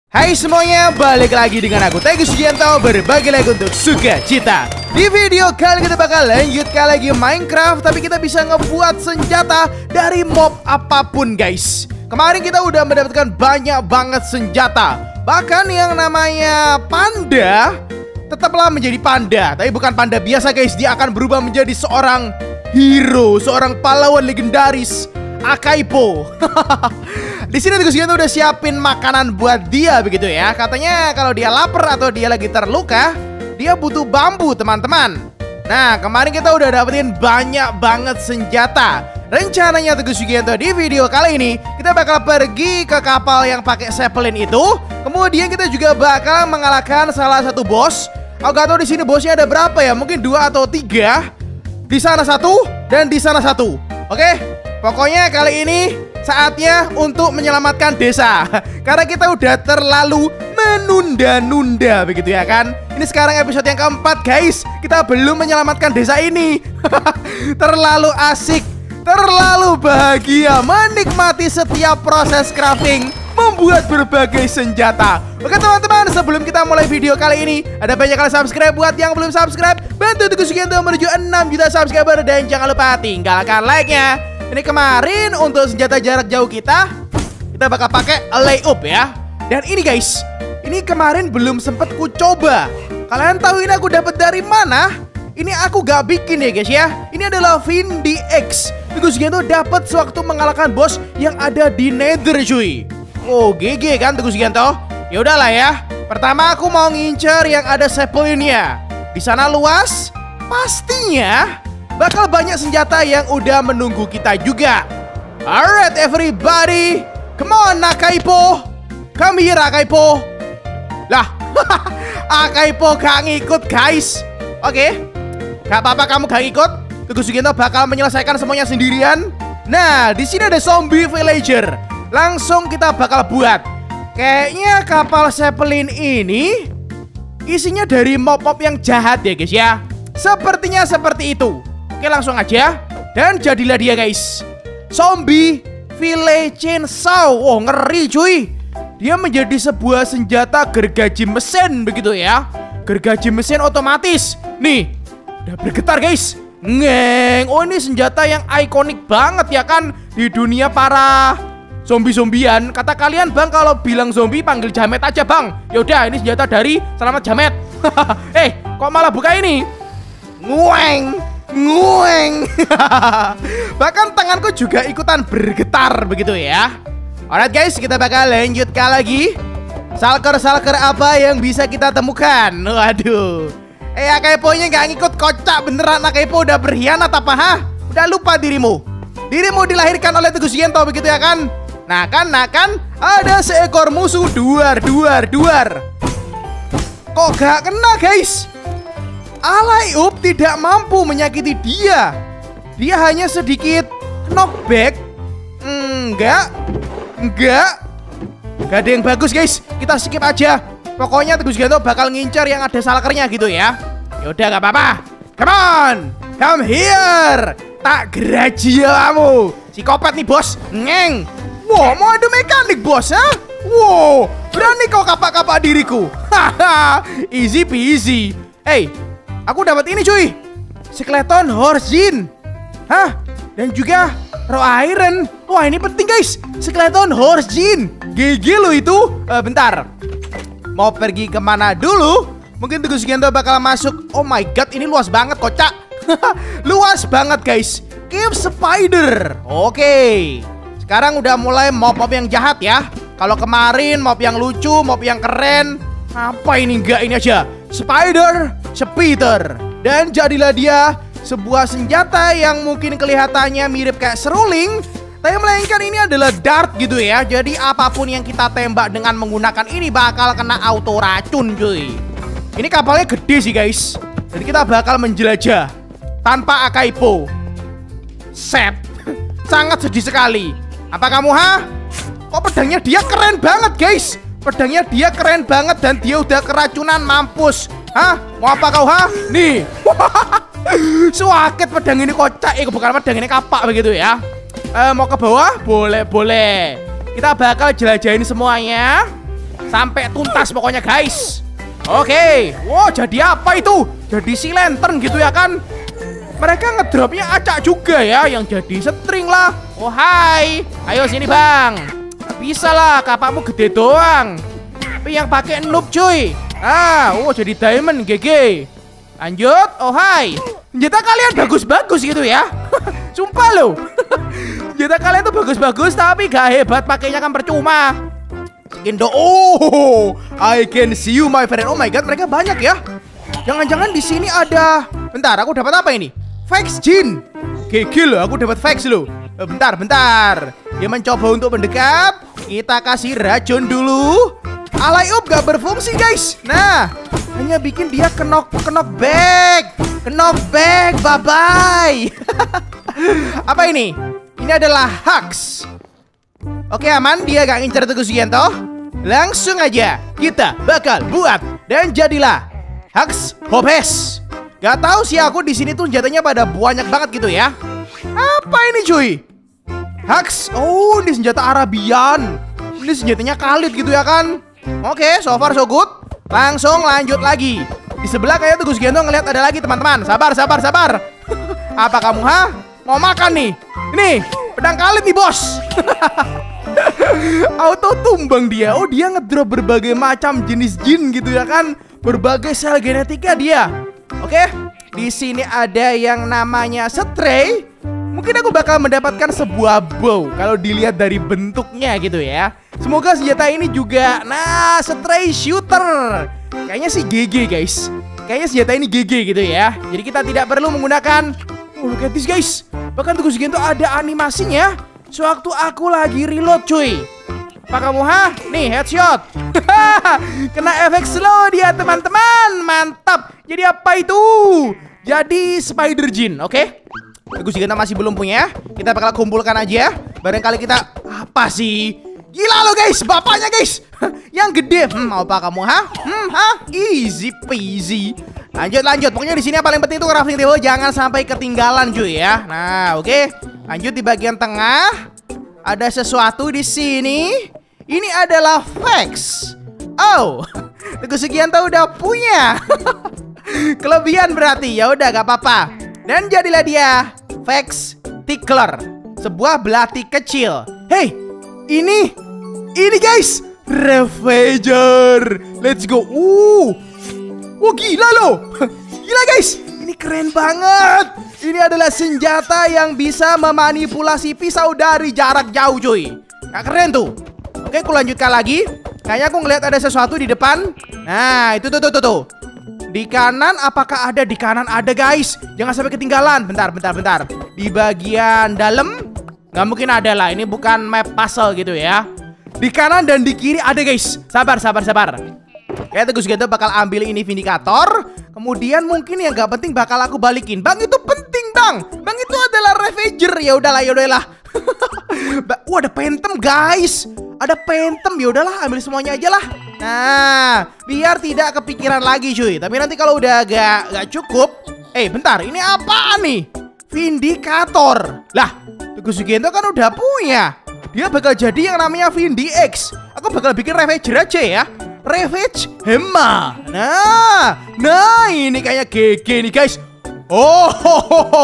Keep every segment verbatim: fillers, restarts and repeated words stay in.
Hai semuanya, balik lagi dengan aku Teguh Sugianto, berbagi lagi untuk sukacita. Di video kali kita bakal lanjutkan lagi Minecraft, tapi kita bisa ngebuat senjata dari mob apapun guys. Kemarin kita udah mendapatkan banyak banget senjata. Bahkan yang namanya panda tetaplah menjadi panda, tapi bukan panda biasa guys. Dia akan berubah menjadi seorang hero, seorang pahlawan legendaris, Akaipo. Di sini Teguh Sugianto udah siapin makanan buat dia begitu ya. Katanya kalau dia lapar atau dia lagi terluka, dia butuh bambu teman-teman. Nah, kemarin kita udah dapetin banyak banget senjata. Rencananya Teguh Sugianto di video kali ini kita bakal pergi ke kapal yang pakai zeppelin itu. Kemudian kita juga bakal mengalahkan salah satu bos. Aku gak tahu di sini bosnya ada berapa ya, mungkin dua atau tiga. Di sana satu dan di sana satu. Oke, pokoknya kali ini saatnya untuk menyelamatkan desa. Karena kita udah terlalu menunda-nunda begitu ya kan. Ini sekarang episode yang keempat guys. Kita belum menyelamatkan desa ini. Terlalu asik, terlalu bahagia menikmati setiap proses crafting, membuat berbagai senjata. Oke teman-teman, sebelum kita mulai video kali ini, ada banyak kali subscribe. Buat yang belum subscribe, bantu Teguh Sugianto menuju enam juta subscriber. Dan jangan lupa tinggalkan like-nya. Ini kemarin untuk senjata jarak jauh kita, kita bakal pakai layup ya. Dan ini guys, ini kemarin belum sempet ku coba. Kalian tahu ini aku dapat dari mana? Ini aku gak bikin ya guys ya. Ini adalah Vindi X. Teguh Sugianto dapat sewaktu mengalahkan bos yang ada di Nether cuy. Oh G G kan Teguh Sugianto. Ya udahlah ya. Pertama aku mau ngincer yang ada zeppelinnya. Di sana luas, pastinya bakal banyak senjata yang udah menunggu kita juga. Alright everybody, come on Akaipo, come here Akaipo. Lah, Akaipo gak ngikut guys. Oke, gak apa-apa kamu gak ikut. Teguh Sugianto bakal menyelesaikan semuanya sendirian. Nah, di sini ada zombie villager. Langsung kita bakal buat. Kayaknya kapal zeppelin ini isinya dari mob-mob yang jahat ya guys ya. Sepertinya seperti itu. Oke langsung aja. Dan jadilah dia guys, zombie village chainsaw. Oh ngeri cuy. Dia menjadi sebuah senjata gergaji mesin begitu ya. Gergaji mesin otomatis. Nih udah bergetar guys. Ngeng. Oh ini senjata yang ikonik banget ya kan di dunia para zombie-zombian. Kata kalian bang kalau bilang zombie panggil jamet aja bang. Yaudah ini senjata dari Selamat Jamet. Eh kok malah buka ini? Ngueng Ngueng. Bahkan tanganku juga ikutan bergetar begitu ya. Alright guys, kita bakal lanjutkan lagi. Salker-salker apa yang bisa kita temukan? Waduh. Eh Akaipo-nya gak ngikut, kocak beneran. Akaipo udah berkhianat apa ha? Udah lupa dirimu. Dirimu dilahirkan oleh Teguh Sugianto begitu ya kan? Nah kan, nah kan, ada seekor musuh duar, duar, duar. Kok gak kena guys? Layup tidak mampu menyakiti dia. Dia hanya sedikit knockback. Enggak. Enggak. Gak ada yang bagus guys. Kita skip aja. Pokoknya Teguh Sugianto bakal ngincar yang ada salkernya gitu ya. Yaudah gak apa-apa. Come on, come here. Tak geraji ya kamu. Psikopat nih bos. Ngeng. Wow, mau ada mekanik bos ya. Wow, berani kau kapak-kapak diriku. Haha, easy peasy. Hey, aku dapat ini cuy, skeleton horsegin. Hah? Dan juga raw iron. Wah ini penting guys, skeleton horsegin. G G lo itu. uh, Bentar, mau pergi kemana dulu? Mungkin Teguh Sugianto bakal masuk. Oh my god, ini luas banget kocak. Luas banget guys. Cave spider. Oke, sekarang udah mulai mob-mob yang jahat ya. Kalau kemarin mob yang lucu, mob yang keren. Apa ini enggak, ini aja spider speeder. Dan jadilah dia sebuah senjata yang mungkin kelihatannya mirip kayak seruling, tapi melainkan ini adalah dart gitu ya. Jadi apapun yang kita tembak dengan menggunakan ini bakal kena auto racun cuy. Ini kapalnya gede sih guys. Dan kita bakal menjelajah tanpa Akaipo. Set. Sangat sedih sekali. Apa kamu ha? Kok pedangnya dia keren banget guys. Pedangnya dia keren banget dan dia udah keracunan mampus. Hah? Mau apa kau ha? Nih. Suaket pedang ini kocak. Eh bukan pedang ini kapak begitu ya. eh, Mau ke bawah? Boleh, boleh. Kita bakal jelajahin semuanya. sampai tuntas pokoknya guys. Oke, wow jadi apa itu? Jadi si lantern gitu ya kan? Mereka ngedropnya acak juga ya, yang jadi string lah. Oh hai, ayo sini bang. Bisa lah, kapakmu gede doang. Tapi yang pakai noob cuy. Ah, oh jadi diamond G G. Lanjut, oh hai. Senjata kalian bagus-bagus gitu ya. Sumpah loh. Senjata kalian tuh bagus-bagus tapi gak hebat, pakainya kan percuma. Indo, oh, I can see you my friend. Oh my god, mereka banyak ya. Jangan-jangan di sini ada. Bentar, aku dapat apa ini? Vex Jin. Gigil loh, aku dapat Vex loh. Bentar, bentar. Dia mencoba untuk mendekat. Kita kasih racun dulu. Alay up gak berfungsi guys. Nah, hanya bikin dia kenok kenok back. Kenok back, bye bye. Apa ini? Ini adalah Hux. Oke aman, dia gak ngincer Teguh Sugianto. Langsung aja kita bakal buat dan jadilah Hux Hopes. Gak tahu sih aku di sini tuh senjatanya pada banyak banget gitu ya. Apa ini cuy? Hux, oh ini senjata Arabian. Ini senjatanya Khalid gitu ya kan? Oke, so far so good. Langsung lanjut lagi. Di sebelah kayak Teguh Sugianto ngeliat ada lagi teman-teman. Sabar, sabar, sabar. Apa kamu ha? Mau makan nih? Ini pedang Khalid nih bos. Auto tumbang dia. Oh dia ngedrop berbagai macam jenis jin gitu ya kan? Berbagai sel genetika dia. Oke, di sini ada yang namanya Stray. Mungkin aku bakal mendapatkan sebuah bow kalau dilihat dari bentuknya gitu ya. Semoga senjata ini juga, nah, Stray Shooter. Kayaknya sih G G guys. Kayaknya senjata ini G G gitu ya. Jadi kita tidak perlu menggunakan. Oh look at this guys. Bahkan Teguh Sugianto ada animasinya sewaktu aku lagi reload cuy. Apa kamu ha? Nih headshot. Kena efek slow dia teman-teman. Mantap. Jadi apa itu? Jadi Spider Jin, oke okay? Teguh Sugianto masih belum punya. Kita bakal kumpulkan aja. Barangkali kita, apa sih? Gila lo guys, bapaknya guys. Yang gede. Hmm, mau apa kamu ha? Hmm, ha? Easy peasy. Lanjut, lanjut. Pokoknya di sini yang paling penting itu crafting table jangan sampai ketinggalan cuy ya. Nah, oke. Okay. Lanjut di bagian tengah. Ada sesuatu di sini. Ini adalah Vex. Oh, Teguh Sugianto udah punya. Kelebihan berarti. Ya udah, gak apa-apa. Dan jadilah dia Vex Tickler, sebuah belati kecil. Hey, ini, ini guys, Ravager. Let's go. Uh, oh gila loh. Gila guys, ini keren banget. Ini adalah senjata yang bisa memanipulasi pisau dari jarak jauh cuy. Gak keren tuh. Oke, aku lanjutkan lagi. Kayaknya aku ngeliat ada sesuatu di depan. Nah, itu tuh tuh tuh tuh. Di kanan, apakah ada? Di kanan ada guys. Jangan sampai ketinggalan. Bentar, bentar, bentar. Di bagian dalam nggak mungkin ada lah. Ini bukan map puzzle gitu ya. Di kanan dan di kiri ada guys. Sabar, sabar, sabar. Kayak Teguh Sugianto bakal ambil ini Vindicator. Kemudian mungkin yang nggak penting bakal aku balikin. Bang itu penting bang. Bang itu adalah Ravager. Ya udahlah, ya udahlah. Wah ada Phantom guys. Ada Phantom, ya udahlah ambil semuanya aja lah. Nah, biar tidak kepikiran lagi cuy. Tapi nanti kalau udah agak gak cukup. Eh bentar, ini apaan nih? Vindicator. Lah, Teguh Sugianto kan udah punya. Dia bakal jadi yang namanya Vindi X. Aku bakal bikin Ravager aja ya. Ravage Hema. Nah, nah ini kayak G G nih guys. Oh, ho, ho, ho.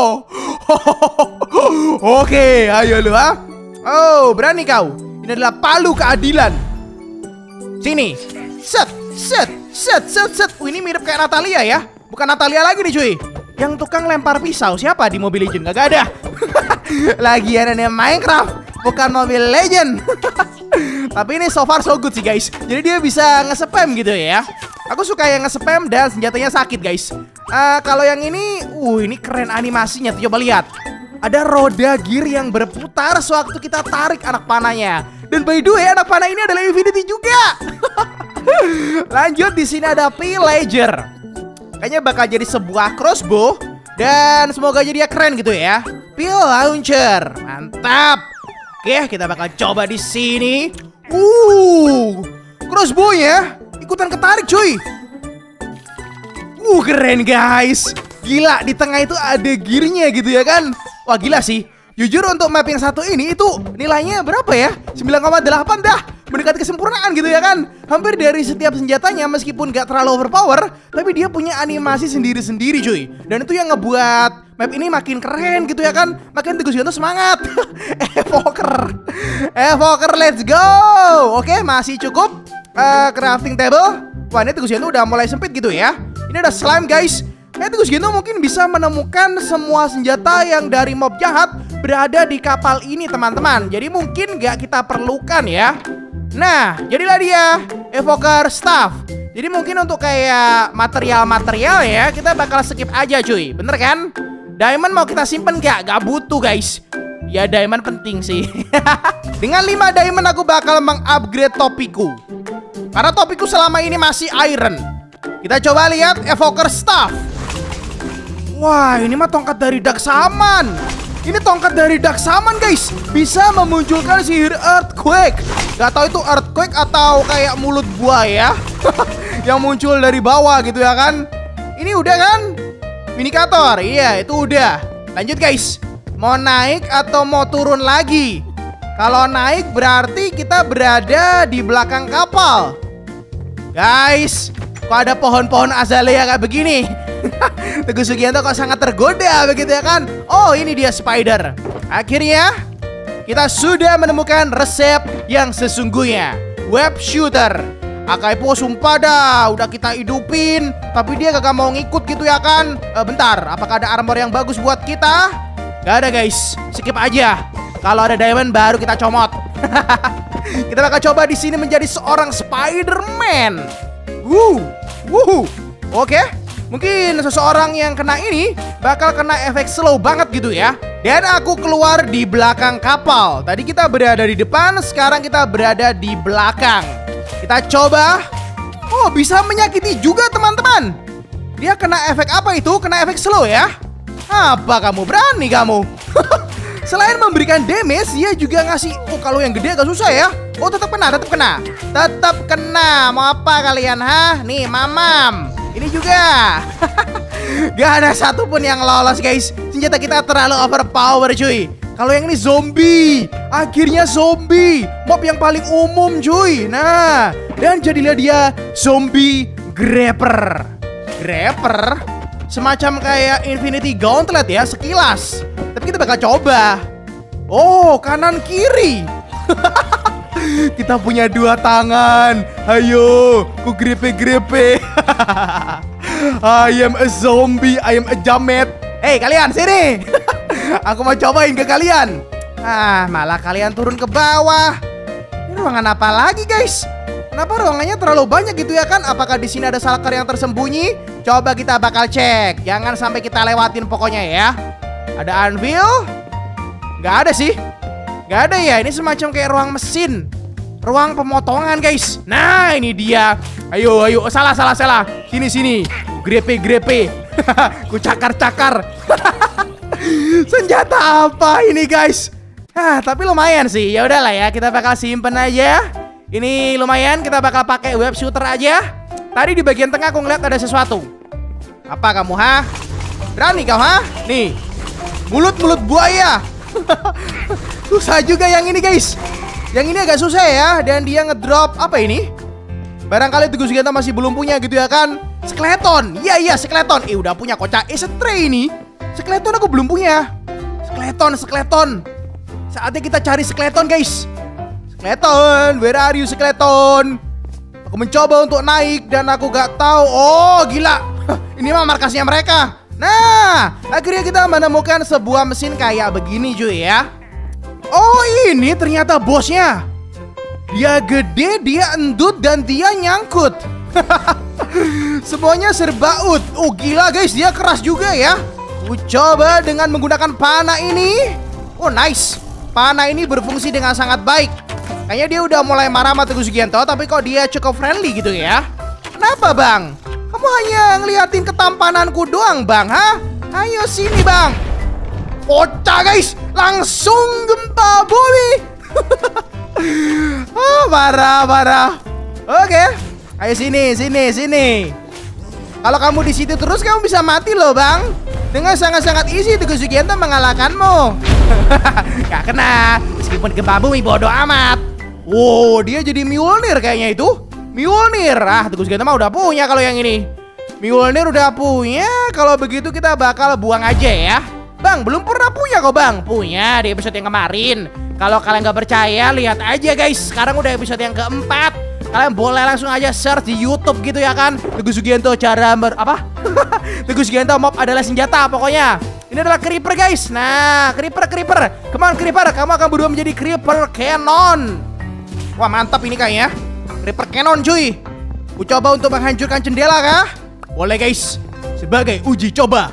Oke, ayo lu ha. Oh, berani kau. Ini adalah palu keadilan. Sini. Set, set, set, set, set. Oh, ini mirip kayak Natalia ya. Bukan Natalia lagi nih cuy. Yang tukang lempar pisau siapa di Mobile Legends? Gak ada. Lagian ini Minecraft, bukan Mobile Legends. Tapi ini so far so good sih guys. Jadi dia bisa nge-spam gitu ya. Aku suka yang nge-spam dan senjatanya sakit guys. uh, Kalau yang ini, uh ini keren animasinya tuh, coba lihat. Ada roda gear yang berputar sewaktu kita tarik anak panahnya. Dan by the way, anak panah ini adalah Infinity juga. Lanjut, di sini ada Pillager. Kayaknya bakal jadi sebuah crossbow. Dan semoga aja dia keren gitu ya. Pill Launcher, mantap. Oke, kita bakal coba di sini. Uh, crossbow-nya ikutan ketarik cuy. Uh, keren guys. Gila, di tengah itu ada gearnya gitu ya kan. Wah gila sih. Jujur untuk map yang satu ini itu nilainya berapa ya? sembilan koma delapan dah. mendekati kesempurnaan gitu ya kan. Hampir dari setiap senjatanya meskipun gak terlalu overpower, tapi dia punya animasi sendiri-sendiri cuy. Dan itu yang ngebuat map ini makin keren gitu ya kan. Makin Teguh Sugianto semangat. Evoker Evoker let's go. Oke, masih cukup uh, crafting table. Wah, ini Teguh Sugianto udah mulai sempit gitu ya. Ini ada slime guys. Eh, Teguh Sugianto mungkin bisa menemukan semua senjata yang dari mob jahat berada di kapal ini teman-teman. Jadi mungkin gak kita perlukan ya. Nah, jadilah dia Evoker Staff. Jadi mungkin untuk kayak material-material ya, kita bakal skip aja cuy. Bener kan? Diamond mau kita simpen gak? Gak butuh guys. Ya diamond penting sih. Dengan lima diamond aku bakal mengupgrade topiku. Karena topiku selama ini masih iron. Kita coba lihat Evoker Staff. Wah, ini mah tongkat dari Daksaman. Ini tongkat dari Daksaman guys. Bisa memunculkan sihir Earthquake. Gak tahu itu Earthquake atau kayak mulut buaya yang muncul dari bawah gitu ya kan. Ini udah kan? Vindicator, iya itu udah. Lanjut guys. Mau naik atau mau turun lagi? Kalau naik berarti kita berada di belakang kapal. Guys, kok ada pohon-pohon azalea kayak begini? Teguh Sugianto kok sangat tergoda begitu ya kan? Oh, ini dia spider. Akhirnya kita sudah menemukan resep yang sesungguhnya. Web shooter. Akaipo sumpah dah, udah kita hidupin, tapi dia gak mau ngikut gitu ya kan? E, bentar, apakah ada armor yang bagus buat kita? Gak ada guys, skip aja. Kalau ada diamond baru kita comot. Kita bakal coba di sini menjadi seorang Spider-Man. Wuh, wuh. Oke, mungkin seseorang yang kena ini bakal kena efek slow banget gitu ya. Dan aku keluar di belakang kapal. Tadi kita berada di depan, sekarang kita berada di belakang. Kita coba. Oh, bisa menyakiti juga teman-teman. Dia kena efek apa itu? Kena efek slow ya. Apa kamu berani kamu? Selain memberikan damage, dia juga ngasih. Oh, kalau yang gede agak susah ya. Oh, tetap kena, tetap kena. Tetap kena. Mau apa kalian, ha? Nih, mamam. Ini juga. Gak ada satupun yang lolos guys. Senjata kita terlalu overpower cuy. Kalau yang ini zombie. Akhirnya zombie, mob yang paling umum cuy. Nah, dan jadilah dia zombie grabber. Grabber semacam kayak Infinity Gauntlet ya sekilas. Tapi kita bakal coba. Oh, kanan kiri. Kita punya dua tangan. Ayo, ku grepe-grepe. I am a zombie, I am a jamet. Hei kalian, sini. Aku mau cobain ke kalian. Ah, malah kalian turun ke bawah. Ini ruangan apa lagi guys? Kenapa ruangannya terlalu banyak gitu ya kan? Apakah di sini ada shulker yang tersembunyi? Coba kita bakal cek. Jangan sampai kita lewatin pokoknya ya. Ada anvil? Gak ada sih. Gak ada ya, ini semacam kayak ruang mesin. Ruang pemotongan guys. Nah ini dia. Ayo, ayo, salah, salah, salah. Sini, sini. Grepe, grepe. Ku cakar-cakar. Senjata apa ini guys? Ah, tapi lumayan sih. Ya udahlah ya, kita bakal simpen aja. Ini lumayan, kita bakal pakai web shooter aja. Tadi di bagian tengah aku ngeliat ada sesuatu. Apa kamu, ha? Berani kau, ha? Nih, mulut-mulut buaya. Susah juga yang ini guys. Yang ini agak susah ya. Dan dia ngedrop apa ini? Barangkali Teguh Sugianto masih belum punya gitu ya kan? Skeleton. Iya iya skeleton. Eh udah punya kocak. Eh stray ini. Skeleton aku belum punya. Skeleton, skeleton. Saatnya kita cari skeleton guys. Skeleton, where are you skeleton? Aku mencoba untuk naik dan aku gak tahu. Oh gila. Ini mah markasnya mereka. Nah, akhirnya kita menemukan sebuah mesin kayak begini cuy ya. Oh ini ternyata bosnya. Dia gede, dia endut, dan dia nyangkut. Semuanya serba ut. Oh gila guys, dia keras juga ya. Ku coba dengan menggunakan panah ini. Oh nice. Panah ini berfungsi dengan sangat baik. Kayaknya dia udah mulai marah sama Teguh Sugianto. Tapi kok dia cukup friendly gitu ya. Kenapa bang? Kamu hanya ngeliatin ketampananku doang bang, ha? Ayo sini bang. Kocak guys, langsung gempa bumi. Oh parah, parah. Oke, ayo sini, sini, sini. Kalau kamu di situ terus kamu bisa mati loh bang. Dengan sangat-sangat easy Teguh Sugianto mengalahkanmu. Gak kena, meskipun gempa bumi bodoh amat. Wow, dia jadi Mjolnir kayaknya itu. Mjolnir. Ah, Teguh Sugento mah udah punya kalau yang ini. Mjolnir udah punya. Kalau begitu kita bakal buang aja ya. Bang, belum pernah punya kok Bang. Punya di episode yang kemarin. Kalau kalian nggak percaya, lihat aja guys. Sekarang udah episode yang keempat. Kalian boleh langsung aja search di YouTube gitu ya kan. Teguh Sugento cara ber... apa? Teguh Sugento mob adalah senjata pokoknya. Ini adalah Creeper guys. Nah, Creeper, Creeper. Come on Creeper, kamu akan berubah menjadi Creeper Cannon. Wah, mantap ini kayaknya. Creeper Cannon cuy. Ku coba untuk menghancurkan jendela kah? Boleh guys. Sebagai uji coba.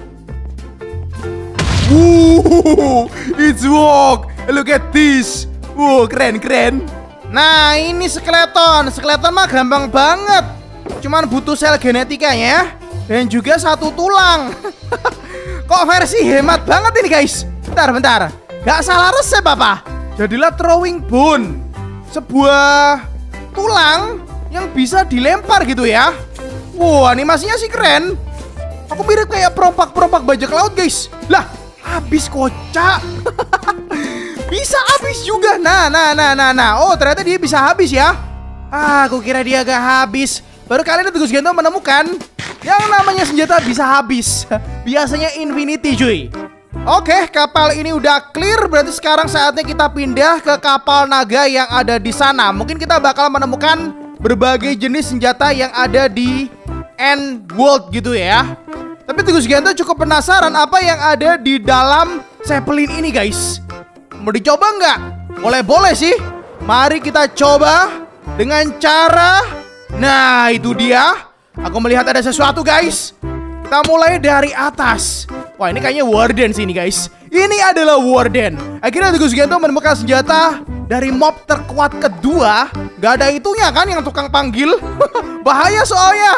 Wuh, it's work. Look at this. Wow, keren, keren. Nah, ini skeleton. Skeleton mah gampang banget. Cuman butuh sel genetikanya dan juga satu tulang. Kok versi hemat banget ini guys. Bentar, bentar. Gak salah resep apa? Jadilah throwing bone. Sebuah tulang yang bisa dilempar gitu ya. Wow, animasinya sih keren. Aku mirip kayak perompak-perompak bajak laut guys. Lah, habis kocak. Bisa habis juga. Nah, nah, nah, nah, nah. Oh, ternyata dia bisa habis ya. Ah, aku kira dia gak habis. Baru kali ini Teguh Sugento menemukan yang namanya senjata bisa habis. Biasanya infinity cuy. Oke, kapal ini udah clear. Berarti sekarang saatnya kita pindah ke kapal naga yang ada di sana. Mungkin kita bakal menemukan berbagai jenis senjata yang ada di End World gitu ya. Tapi Teguh Sugento cukup penasaran apa yang ada di dalam Zeppelin ini guys. Mau dicoba nggak? Boleh-boleh sih. Mari kita coba dengan cara... Nah, itu dia. Aku melihat ada sesuatu guys. Kita mulai dari atas. Wah, ini kayaknya Warden sih ini guys. Ini adalah Warden. Akhirnya Teguh Sugento menemukan senjata dari mob terkuat kedua. Gak ada itunya kan yang tukang panggil. Bahaya soalnya.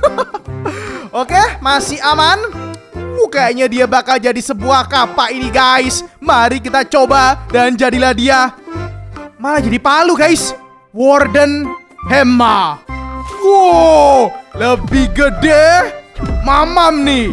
Oke, masih aman. Uh, kayaknya dia bakal jadi sebuah kapak ini guys. Mari kita coba. Dan jadilah dia. Malah jadi palu guys. Warden Hema. Wow, lebih gede mamam nih.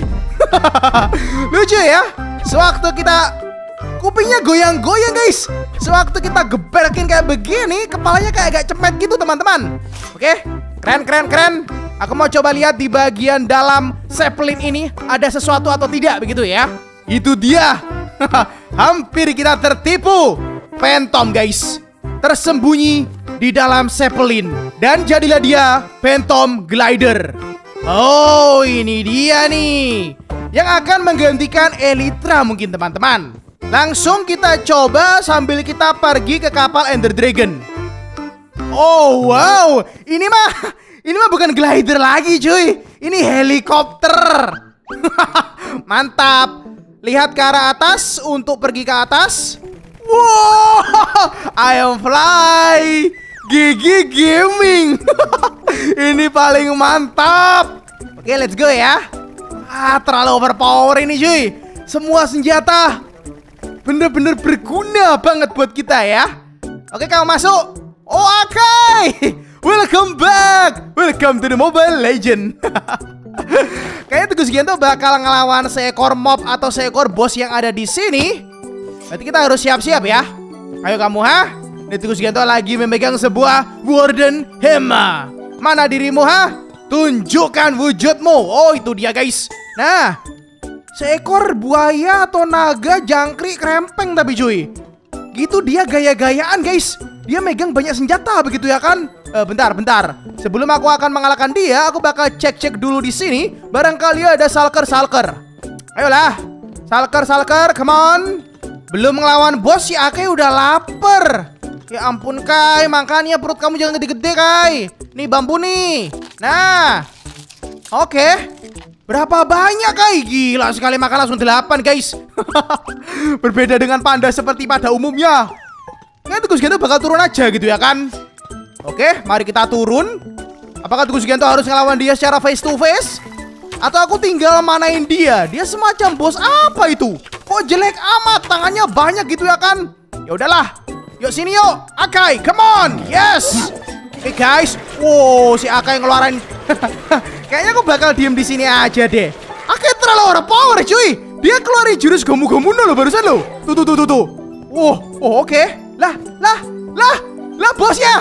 Lucu ya. Sewaktu kita kupingnya goyang-goyang guys. Sewaktu kita geberkin kayak begini, kepalanya kayak agak cepet gitu teman-teman. Oke, keren keren keren. Aku mau coba lihat di bagian dalam Zeppelin ini ada sesuatu atau tidak begitu ya. Itu dia. Hampir kita tertipu. Phantom guys, tersembunyi di dalam Zeppelin. Dan jadilah dia Phantom Glider. Oh, ini dia nih yang akan menggantikan Elytra mungkin teman-teman. Langsung kita coba sambil kita pergi ke kapal Ender Dragon. Oh wow, ini mah ini mah bukan glider lagi cuy. Ini helikopter. Mantap. Lihat ke arah atas untuk pergi ke atas. Wow, I am fly. Gigi Gaming. Ini paling mantap. Oke, let's go ya. Ah, terlalu overpower ini cuy. Semua senjata bener-bener berguna banget buat kita ya. Oke, kamu masuk. Oh, Akai. Welcome back. Welcome to the Mobile Legend. Kayaknya Teguh Sugento bakal ngelawan seekor mob atau seekor bos yang ada di sini. Berarti kita harus siap-siap ya. Ayo kamu, ha? Ini Teguh Sugento lagi memegang sebuah Warden Hema. Mana dirimu, ha? Tunjukkan wujudmu. Oh, itu dia guys. Nah, seekor buaya atau naga jangkrik krempeng tapi cuy. Gitu dia gaya-gayaan guys. Dia megang banyak senjata begitu ya kan? Eh, bentar, bentar. Sebelum aku akan mengalahkan dia, aku bakal cek-cek dulu di sini. Barangkali ada salker-salker. Ayolah, salker-salker, come on. Belum ngelawan bos si Ake udah lapar. Ya ampun Kai, makanya perut kamu jangan gede-gede Kai. Nih bambu nih. Nah, oke. Okay. Berapa banyak Kai? Gila sekali makan langsung delapan guys. Berbeda dengan panda seperti pada umumnya. Kayaknya Teguh Sugento bakal turun aja gitu ya kan. Oke, mari kita turun. Apakah Teguh Sugento harus ngelawan dia secara face to face? Atau aku tinggal manain dia? Dia semacam bos apa itu? Kok jelek amat, tangannya banyak gitu ya kan? Ya udahlah. Yuk sini yuk, Akai, come on. Yes. Oke guys. Wow, si Akai ngeluarin. Kayaknya aku bakal diem di sini aja deh. Akai terlalu overpower cuy. Dia keluarin jurus gomu-gomu loh barusan loh. Tuh tuh tuh tuh tuh. Wow, oh, oke. Okay. Lah, lah, lah. Lah bosnya.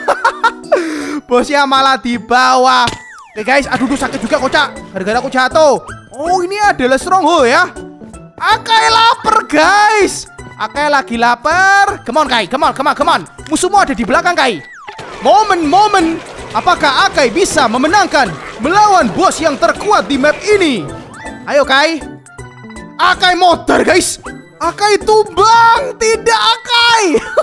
Bosnya malah dibawa. Oke guys, aduh duh, sakit juga kocak. Gara-gara aku jatuh. Oh ini adalah stronghold ya. Akai lapar guys. Akai lagi lapar. Come on Kai, come on, come on, come on. Musuhmu ada di belakang Kai. Momen-momen. Apakah Akai bisa memenangkan melawan bos yang terkuat di map ini? Ayo Kai. Akai motor guys. Akai tumbang. Tidak Akai.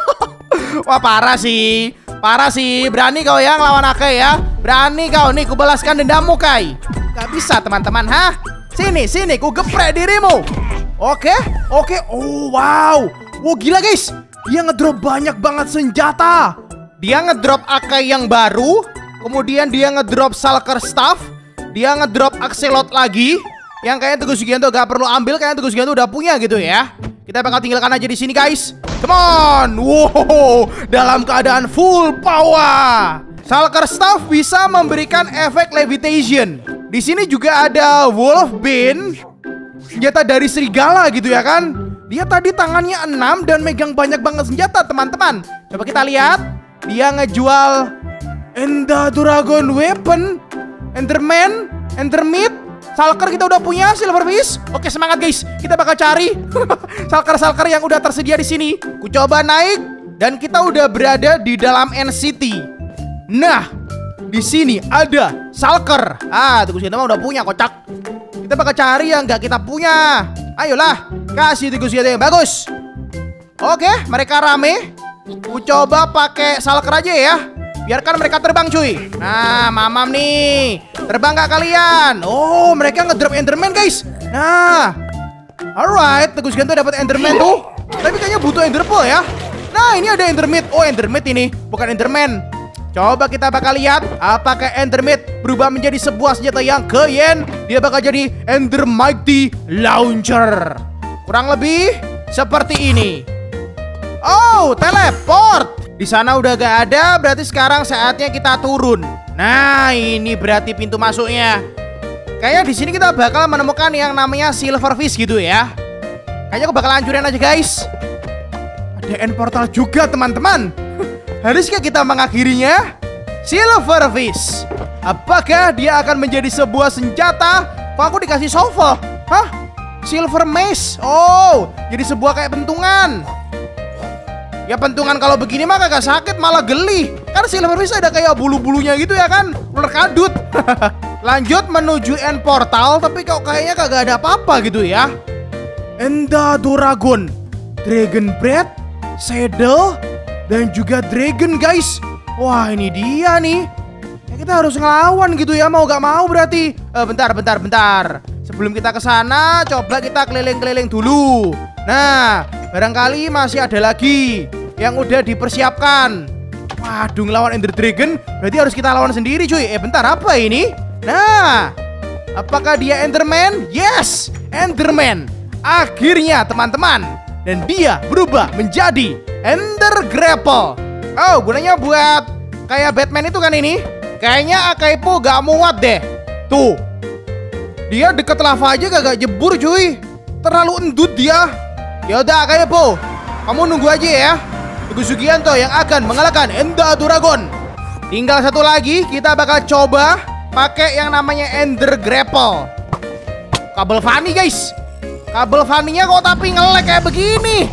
Wah parah sih. Parah sih. Berani kau yang lawan Akai ya. Berani kau nih, kubalaskan dendammu Kai. Gak bisa teman-teman, hah? Sini, sini, ku geprek dirimu. Oke, oke. Oh wow. Wow gila guys. Dia ngedrop banyak banget senjata. Dia ngedrop Akai yang baru. Kemudian dia ngedrop Shulker Staff. Dia ngedrop Axelot lagi. Yang kayaknya Teguh Sugianto gak perlu ambil. Kayaknya Teguh Sugianto udah punya gitu ya. Kita bakal tinggalkan aja di sini guys. Come on. Wow. Dalam keadaan full power. Shulker Staff bisa memberikan efek levitation. Di sini juga ada Wolf Bane, senjata dari serigala gitu ya kan. Dia tadi tangannya enam dan megang banyak banget senjata teman-teman. Coba kita lihat. Dia ngejual Enda Dragon Weapon, Enderman, Endermit. Shulker kita udah punya, Silverfish. Oke semangat guys. Kita bakal cari Shulker-Shulker yang udah tersedia di sini. Ku coba naik dan kita udah berada di dalam N C T. Nah, di sini ada Shulker. Ah, Teguh Sugianto udah punya kocak. Kita bakal cari yang gak kita punya. Ayolah, kasih Teguh Sugianto yang bagus. Oke, mereka rame. Ku coba pakai Shulker aja ya. Biarkan mereka terbang cuy. Nah, mamam nih. Terbang gak kalian? Oh, mereka ngedrop Enderman guys. Nah, alright, Teguh Sugianto dapat Enderman tuh. Tapi kayaknya butuh Enderpearl ya. Nah, ini ada Endermit. Oh, Endermit ini, bukan Enderman. Coba kita bakal lihat apakah Endermit berubah menjadi sebuah senjata yang keren. Dia bakal jadi Ender Mighty Launcher. Kurang lebih seperti ini. Oh, teleport. Di sana udah gak ada, berarti sekarang saatnya kita turun. Nah, ini berarti pintu masuknya. Kayaknya di sini kita bakal menemukan yang namanya Silverfish gitu ya. Kayaknya aku bakal hancurin aja guys. Ada end portal juga teman-teman. Haruskah kita mengakhirinya? Silverfish. Apakah dia akan menjadi sebuah senjata? Kok aku dikasih shovel? Hah? Silver Mace. Oh, jadi sebuah kayak pentungan. Ya pentungan kalau begini mah kagak sakit, malah geli. Kan Silverfish ada kayak bulu-bulunya gitu ya kan. Ular kadut. Lanjut menuju end portal. Tapi kok kayaknya kagak ada apa-apa gitu ya. Enda Dragon, Dragon Breath, Saddle, dan juga Dragon guys. Wah ini dia nih ya, kita harus ngelawan gitu ya, mau gak mau berarti. eh, Bentar, bentar, bentar. Sebelum kita kesana, coba kita keliling-keliling dulu. Nah, barangkali masih ada lagi yang udah dipersiapkan. Waduh, ngelawan Ender Dragon berarti harus kita lawan sendiri cuy. Eh bentar, apa ini? Nah, apakah dia Enderman? Yes, Enderman. Akhirnya teman-teman. Dan dia berubah menjadi Ender Grapple. Oh, gunanya buat kayak Batman itu kan ini. Kayaknya Akaipo gak muat deh. Tuh, dia deket lava aja gak jebur cuy. Terlalu endut dia. Yaudah Akaipo, kamu nunggu aja ya. Teguh Sugianto yang akan mengalahkan Enda Dragon. Tinggal satu lagi, kita bakal coba pakai yang namanya Ender Grapple. Kabel Fanny guys. Kabel Fanny-nya kok tapi nge-lag kayak begini.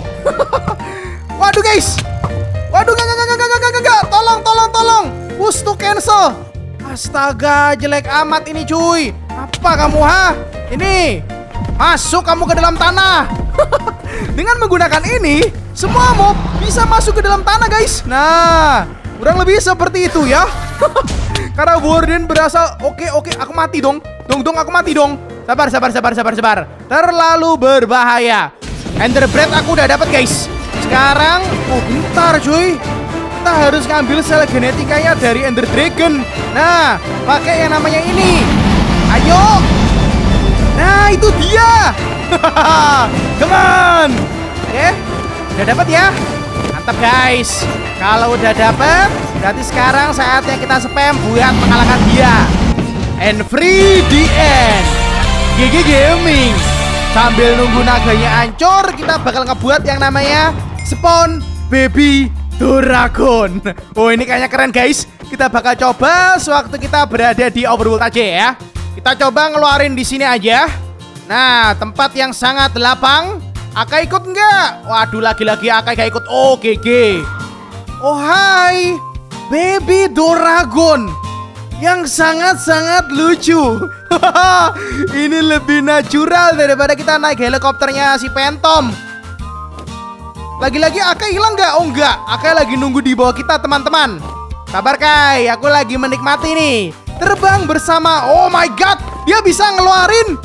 Waduh guys. Waduh, gak, gak, gak, gak, gak, gak, gak. Tolong, tolong, tolong. Push to cancel. Astaga, jelek amat ini cuy. Apa kamu ha? Ini masuk kamu ke dalam tanah. Dengan menggunakan ini, semua mob bisa masuk ke dalam tanah guys. Nah, kurang lebih seperti itu ya. Karena Warden berasal. Oke, oke, aku mati dong. Dong, dong, aku mati dong. Sabar, sabar, sabar, sabar, sabar. Terlalu berbahaya. Ender Breath aku udah dapat guys. Sekarang, oh bentar cuy. Kita harus ngambil sel genetikanya dari Ender Dragon. Nah, pakai yang namanya ini. Ayo. Nah, itu dia. Come on. Oke, udah dapat ya. Mantap guys. Kalau udah dapat, berarti sekarang saatnya kita spam buat mengalahkan dia. And free the end. G G Gaming. Sambil nunggu naganya hancur, kita bakal ngebuat yang namanya Spawn Baby Dragon. Oh, ini kayaknya keren guys. Kita bakal coba sewaktu kita berada di Overworld aja ya. Kita coba ngeluarin di sini aja. Nah, tempat yang sangat lapang. Akai ikut nggak? Waduh, lagi-lagi Akai gak ikut. Oh, G G. Oh, hai Baby Dragon yang sangat-sangat lucu. Ini lebih natural daripada kita naik helikopternya si Phantom. Lagi-lagi Akai hilang nggak? Oh enggak, Akai lagi nunggu di bawah kita teman-teman. Sabar Kai, aku lagi menikmati nih terbang bersama. Oh my god, dia bisa ngeluarin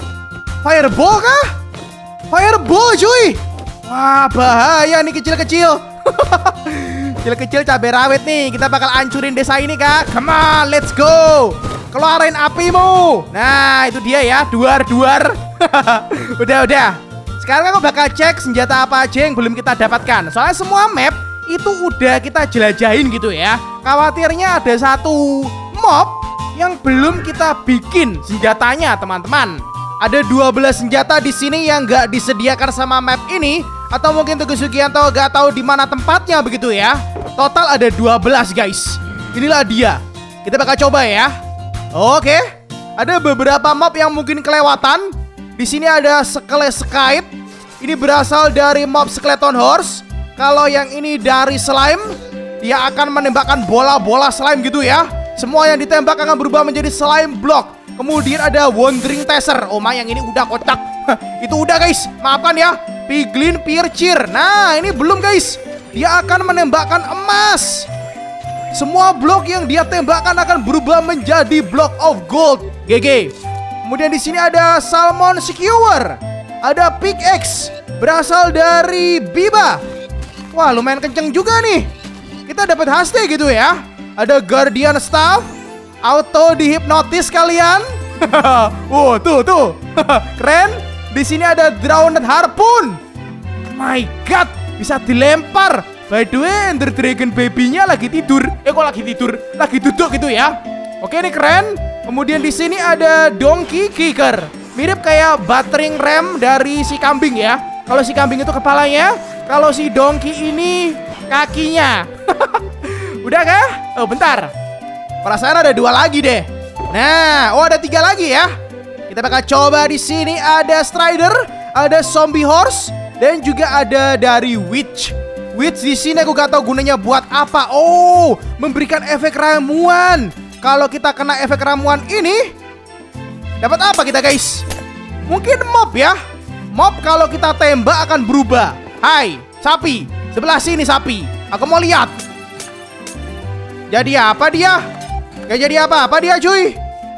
fireball kah? Fireball cuy. Wah bahaya nih kecil-kecil. Kecil-kecil cabai rawit nih. Kita bakal hancurin desa ini kak. Come on, let's go. Keluarin apimu. Nah itu dia ya, duar-duar. Udah-udah. Sekarang aku bakal cek senjata apa aja yang belum kita dapatkan. Soalnya semua map itu udah kita jelajahin gitu ya. Khawatirnya ada satu mob yang belum kita bikin senjatanya teman-teman. Ada dua belas senjata di sini yang nggak disediakan sama map ini, atau mungkin Teguh Sugianto nggak tahu di mana tempatnya begitu ya. Total ada dua belas guys. Inilah dia. Kita bakal coba ya. Oke. Ada beberapa mob yang mungkin kelewatan. Di sini ada Skeleton. Ini berasal dari mob Skeleton Horse. Kalau yang ini dari slime, dia akan menembakkan bola-bola slime gitu ya. Semua yang ditembak akan berubah menjadi slime block. Kemudian ada Wandering Taser. Oh my, yang ini udah kocak. Itu udah guys, maafkan ya. Piglin Piercer. Nah ini belum guys. Dia akan menembakkan emas. Semua blok yang dia tembakkan akan berubah menjadi block of gold. G G. Kemudian di sini ada Salmon Skewer. Ada Pickaxe. Berasal dari Biba. Wah lumayan kenceng juga nih. Kita dapat haste gitu ya. Ada Guardian Staff. Auto dihipnotis kalian. Wow, tuh tuh. Keren. Di sini ada Drowned Harpoon. My god, bisa dilempar. By the way, Ender Dragon baby-nya lagi tidur. Eh kok lagi tidur? Lagi duduk gitu ya. Oke, ini keren. Kemudian di sini ada Donkey Kicker. Mirip kayak battering ram dari si kambing ya. Kalau si kambing itu kepalanya, kalau si donkey ini kakinya. Udah kah? Oh, bentar. Perasaan ada dua lagi deh. Nah, oh ada tiga lagi ya. Kita bakal coba di sini ada Strider, ada Zombie Horse, dan juga ada dari Witch. Witch di sini aku gak tahu gunanya buat apa. Oh, memberikan efek ramuan. Kalau kita kena efek ramuan ini, dapat apa kita guys? Mungkin mob ya. Mob kalau kita tembak akan berubah. Hai, sapi. Sebelah sini sapi. Aku mau lihat. Jadi apa dia? Gak jadi apa-apa dia cuy.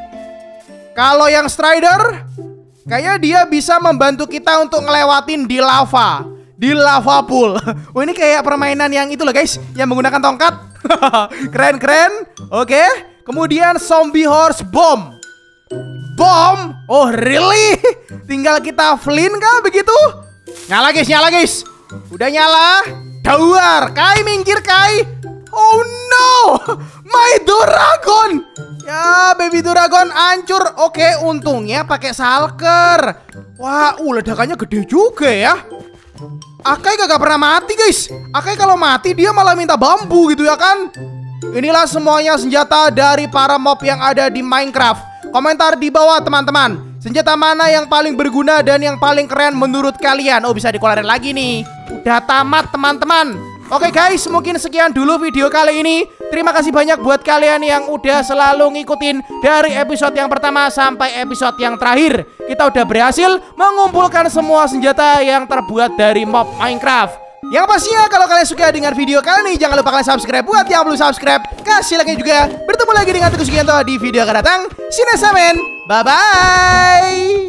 Kalau yang Strider, kayaknya dia bisa membantu kita untuk ngelewatin di lava. Di lava pool. Oh ini kayak permainan yang itu loh guys, yang menggunakan tongkat. Keren-keren. Oke. Kemudian Zombie Horse Bomb. Bom? Oh really? Tinggal kita flint kah begitu? Nyala guys, nyala guys. Udah nyala. Dawar. Kai minggir Kai. Oh no, my Dragon. Ya baby Dragon hancur. Oke, untungnya pakai salker. Wah, uh, ledakannya gede juga ya. Akai gak pernah mati guys. Akai kalau mati dia malah minta bambu gitu ya kan. Inilah semuanya senjata dari para mob yang ada di Minecraft. Komentar di bawah teman-teman. Senjata mana yang paling berguna dan yang paling keren menurut kalian? Oh bisa dikeluarin lagi nih. Udah tamat teman-teman. Oke guys, mungkin sekian dulu video kali ini. Terima kasih banyak buat kalian yang udah selalu ngikutin dari episode yang pertama sampai episode yang terakhir. Kita udah berhasil mengumpulkan semua senjata yang terbuat dari mob Minecraft. Yang pastinya kalau kalian suka dengan video kali ini, jangan lupa kalian subscribe. Buat yang belum subscribe, kasih like juga. Bertemu lagi dengan Teguh Sugianto di video akan datang. See you next time, bye bye.